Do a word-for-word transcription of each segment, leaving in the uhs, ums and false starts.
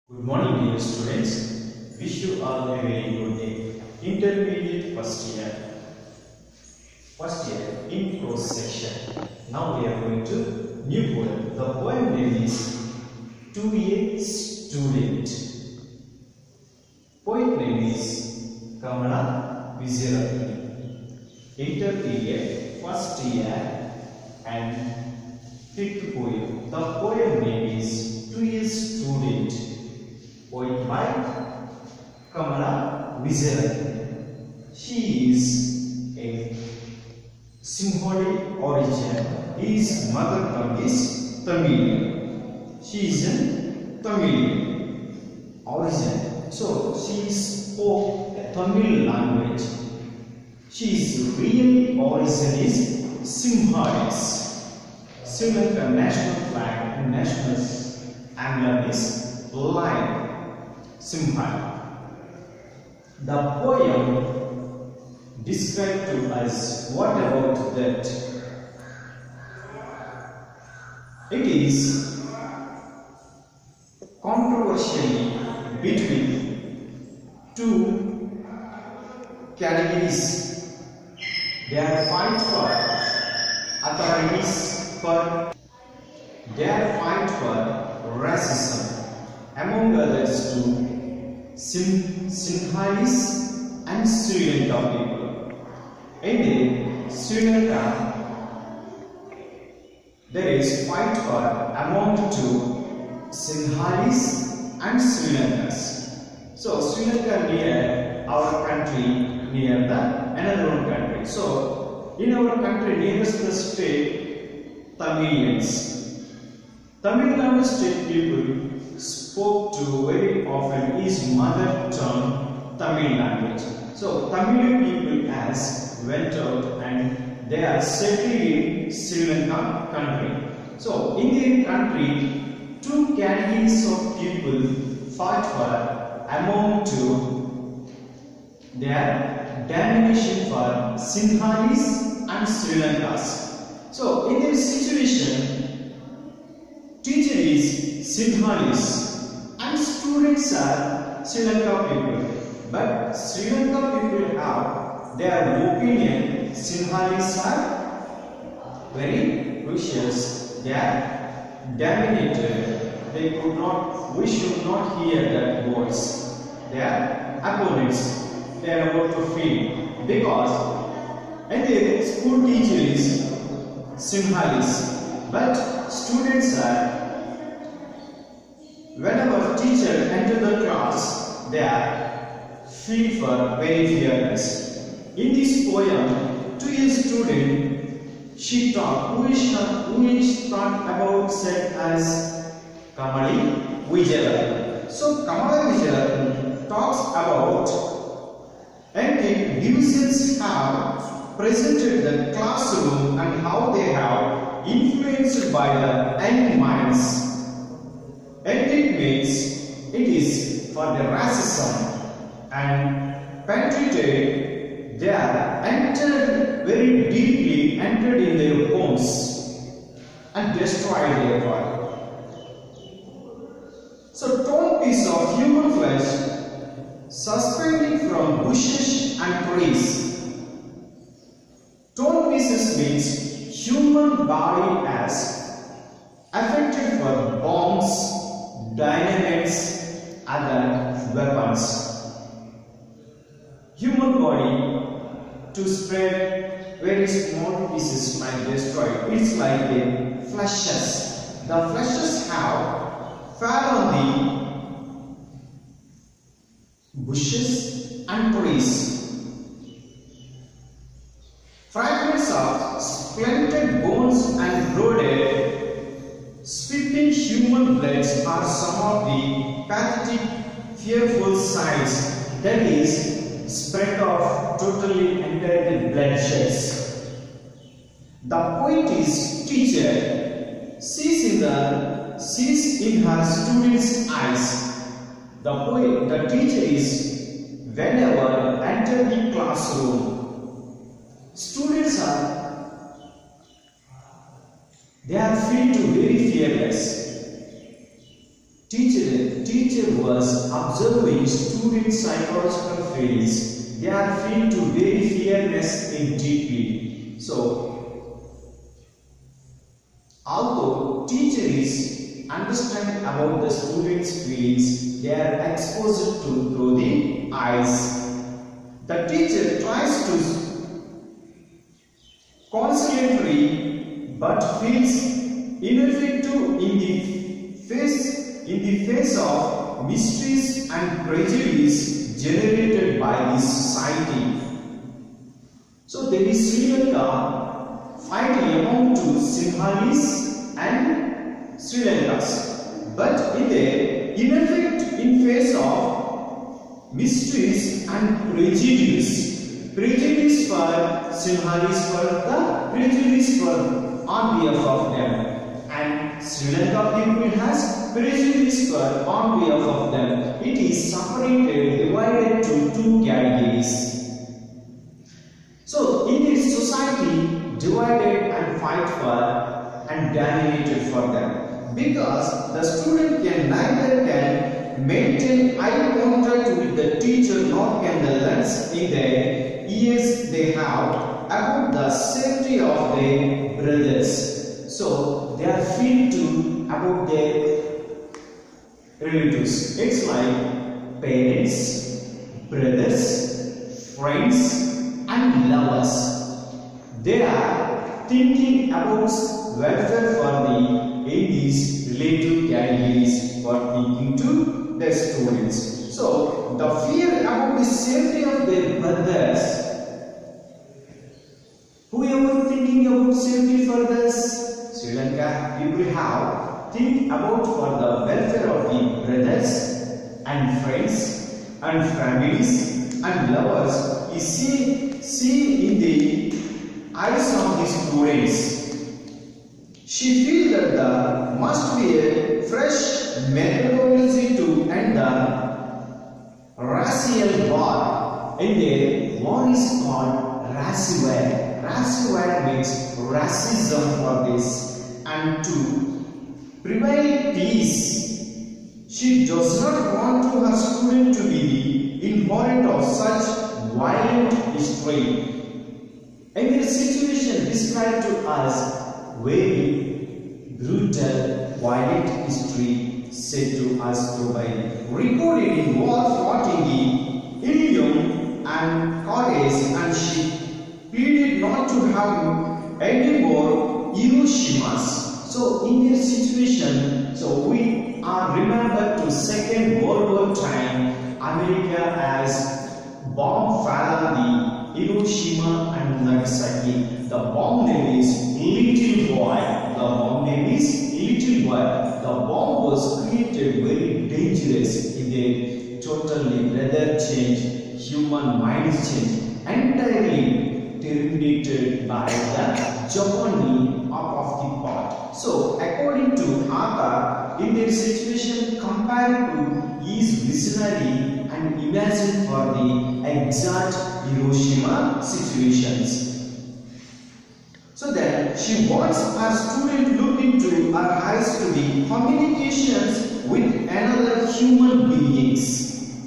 Good morning, dear students. Wish you all a very good day. Intermediate first year. First year in prose section. Now we are going to new poem. The poem name is To a Student. Poet name is Kamala Vijayarthy. Intermediate first year and fifth poem. The poem name is To a Student. Poet by Kamala Vijayarthy. She is a Sinhalese origin. His mother tongue is Tamil. She is in Tamil origin. So she spoke a Tamil language. She's real origin is Sinhalese. Sri Lanka national flag and national emblem is lion. Simha. The poem described to us. What about that? It is controversially between two categories. They are fight for authorities for they are fight for racism, among others to Sin Sinhalese and Sri Lanka people. In Sri Lanka, there is fight for among two Sinhalese and Sri Lankans. So Sri Lanka near our country, near the another one country. So in our country, nearest the state, Tamilians. Tamil Nadu state people spoke to very often his mother tongue Tamil language. So Tamil people has went out and they are settled in Sri Lanka country. So in their country, two categories of people fight for among two their domination for Sinhalese and Sri Lankas. So in this situation, teacher is Sinhalese and students are Sri Lanka people. But Sri Lanka people have their opinion. Sinhalese are very vicious. They are dominated. They could not, we should not hear that voice. They are opponents. They are about to feel. Because and the school teacher is Sinhalese. But students are, whenever teacher enter the class, they are feel for very fearless. In this poem, to a student, she talked, who is, who is talked about said as Kamala Vijayarthy. So Kamala Vijayarthy talks about and the divisions have presented the classroom and how they have influenced by the young minds. And it means it is for the racism and penetrated, they are entered very deeply, entered in their homes and destroyed their body. So torn piece of human flesh suspending from bushes and trees. Torn pieces means human body as affected for bombs, dynamites, other weapons. Human body to spread very small pieces might destroy. It's like the fleshes. The fleshes have fell on the bushes and trees. Fragments of splintered bones and rotted, spitting human bloods are some of the pathetic, fearful signs, that is, spread of totally entirely bloodsheds. The poet's teacher sees in the sees in her students' eyes. The poet, the teacher is whenever enter the classroom, students are they are free to very fearless. Teacher, teacher was observing students' psychological feelings. They are feel to very fearless and deeply. So, although teacher is understanding about the students' feelings, they are exposed to through the eyes. The teacher tries to constantly but feels ineffective in the face in the face of mysteries and prejudice generated by this society. So there is Sri Lanka fighting among two Sinhalese and Sri Lankas, but in the in effect in face of mysteries and prejudice, prejudice for Sinhalese for the prejudice for on behalf of them. And Sri Lanka people has prejudice for on behalf of them. It is separated, divided to two categories. So in this society, divided and fight for and dominated for them, because the student can neither can maintain eye contact with the teacher nor can the learn in their ears they have about the safety of their brothers. So they are free to about their relatives. It's like parents, brothers, friends and lovers. They are thinking about welfare for the in these relative categories for thinking to their students. So the fear about the safety of their brothers. Whoever thinking about safety for this Sri Lanka people have think about for the welfare of the brothers and friends and families and lovers is see, see in the eyes of the students. She feels that there must be a fresh methodology to end the racial war. In the war is called racial. Racial means racism for this, and to prevail peace. She does not want to her student to be involved of such violent history. In this situation described to us very brutal, violent history said to us to by recorded in war fought in the Ilium and Cordes, and she pleaded not to have any more Hiroshimas. So in this situation, so we are remembered to Second World War time, America has bomb fell on the Hiroshima and Nagasaki. The bomb name is Little Boy. The bomb name is Little Boy. The bomb was created very dangerous in the totally weather change, human minds change, entirely terminated by the Japanese up of the pot. So according to Hata, in their situation compared to his visionary and imagined for the exact Hiroshima situations. So then she wants her student look into her eyes to the communications with another human beings.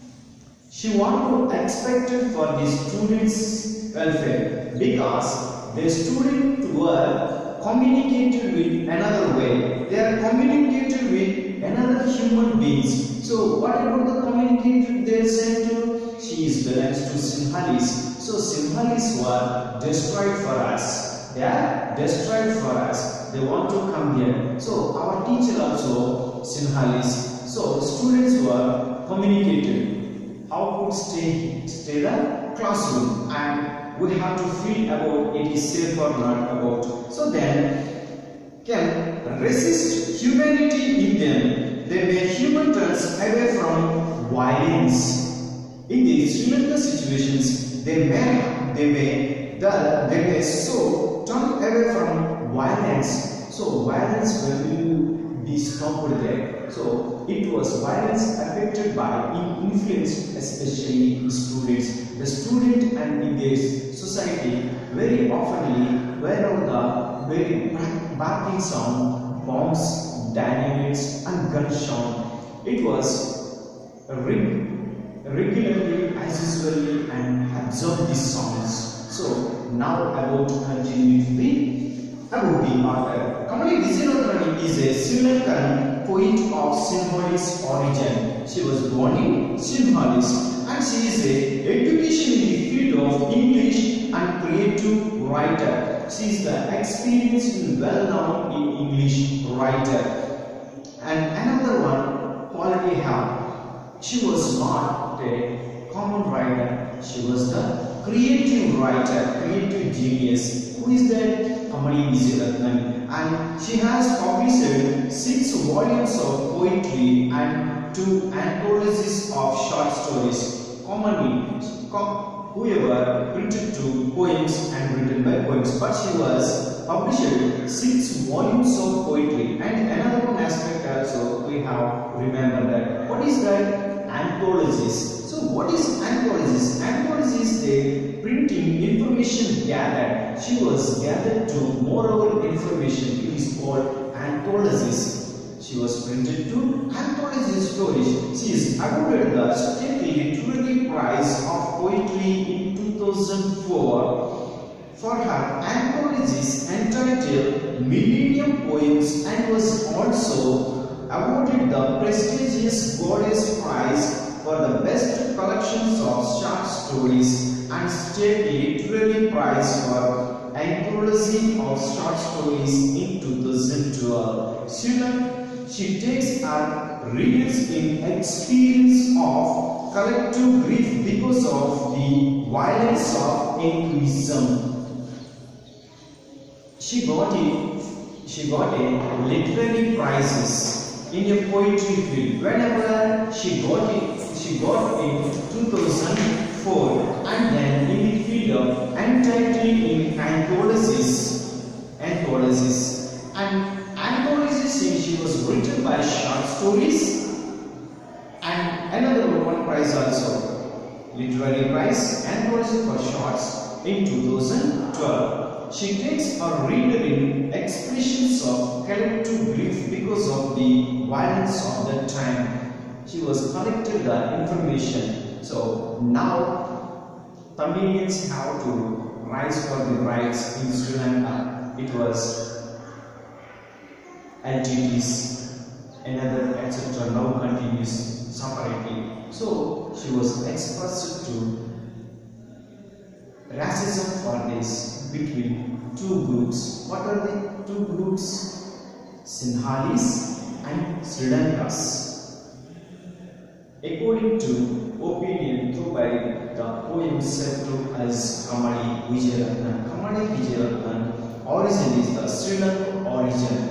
She want to expect it for the students' welfare, because the students were communicated with another way. They are communicated with another human beings. So what about the communication they sent to? She is belongs to Sinhalese. So Sinhalese were destroyed for us. They are destroyed for us. They want to come here. So our teacher also Sinhalese. So students were communicated. How could stay stay the classroom, and we have to feel about it is safe or not about. So then can resist humanity in them. They may human turns away from violence. In these Sri Lanka situations, they may they may the, they may so turn away from violence. So violence will be stopped there. So it was violence affected by influence, especially students. The student and in this society very oftenly wherever the very barking sound, bombs, dynamites and gun sound, it was reg regularly as usually and observe these songs. So now about continue with the about the author. Kamali Vijayarthanam is a Sri Lankan poet of Sinhalese origin. She was born in Sinhalese and she is a education in the field of English and creative writer. She is the experienced and well-known in English writer. And another one, quality help. She was not a common writer. She was the creative writer, creative genius. Who is that? Kamali Vijayarthanam. And she has published six volumes of poetry and two anthologies of short stories. Commonly, whoever printed two poems and written by poems, but she was published six volumes of poetry. And another one aspect also we have remember that. What is that? Anthologies. So what is anthologies? Anthologies, they printing information gathered. She was gathered to moral information. It is called anthologies. She was printed to anthology stories. She is awarded the State Literary Prize of Poetry in two thousand four for her anthologies entitled Millennium Poems, and was also awarded the prestigious Goddess Prize for the best collections of short stories and State Literary Prize for anthology of short stories in two thousand twelve. She takes her readers in experience of collective grief because of the violence of Inquisition. She got it. She got a literary prizes in a poetry field. Whenever she got it, she got in two thousand four, and then in the field of entitled in anthologies, anthologies, and anthologies. She was written by short stories, and another one prize also, literary prize, anthology for shorts in two thousand twelve. She takes her reader in expressions of collective grief because of the violence of that time. She was collected the information. So now Tamilians have to rise for the rights in Sri Lanka. It was L G Ts, another et cetera now continues separately. So she was exposed to racism for this between two groups. What are the two groups? Sinhalese and Sri Lankas. According to opinion through by the poem said to as Kamali Vijayarthanam. Kamali Vijayarthanam origin is the Sri Lankan origin.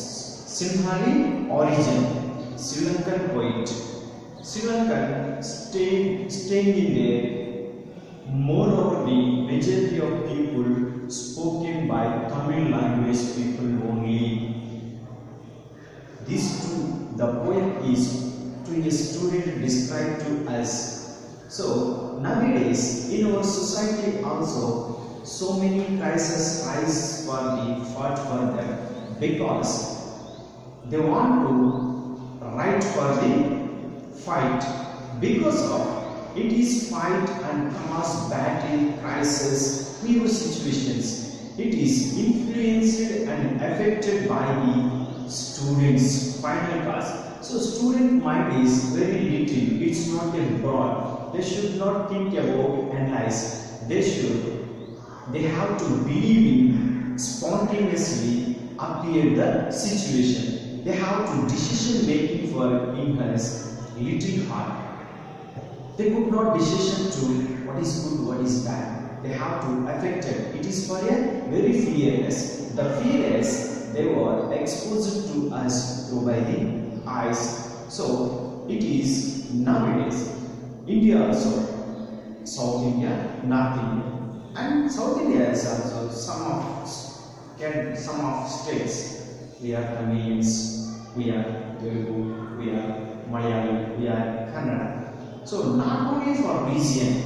Sinhali origin, Sri Lankan poet. Sri Lankan staying, staying in there. Moreover, the majority of people spoken by Tamil language people only. These two, the poem is to a student described to us. So nowadays in our society also so many crises rise for the fought for them because they want to write for the fight, because of it is fight and cause battle, crisis, fever situations. It is influenced and affected by the students' final class. So student mind is very little, it's not a broad. They should not think about analyze. They should, they have to believe in spontaneously appear the situation. They have to decision making for in her little heart. They could not decision to what is good, what is bad. They have to affect it. It is for a very fearless. The fearless, they were exposed to us through by the eyes. So it is nowadays India also, South India, North India, and South India is also some of can some of states. We are Tamilians, we are Telugu, we are Malayali, we are Kannada. So not only for region,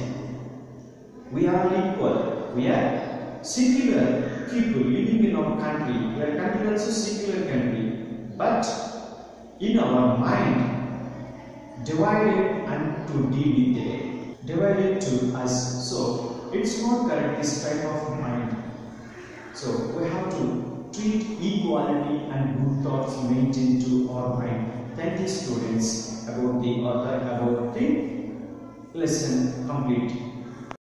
we are equal. We are secular people living in our country. We are country also secular country, but in our mind divided and to deal with it, divided to us. So it's not correct, this type of mind. So we have to treat equality and good thoughts maintained to our mind. Thank you students about the author, about the lesson complete.